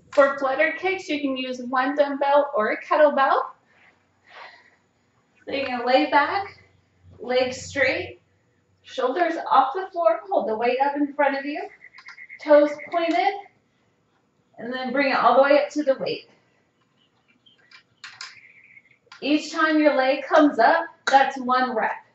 For flutter kicks, you can use one dumbbell or a kettlebell. So you're going to lay back, legs straight, shoulders off the floor, hold the weight up in front of you, toes pointed, and then bring it all the way up to the weight. Each time your leg comes up, that's one rep.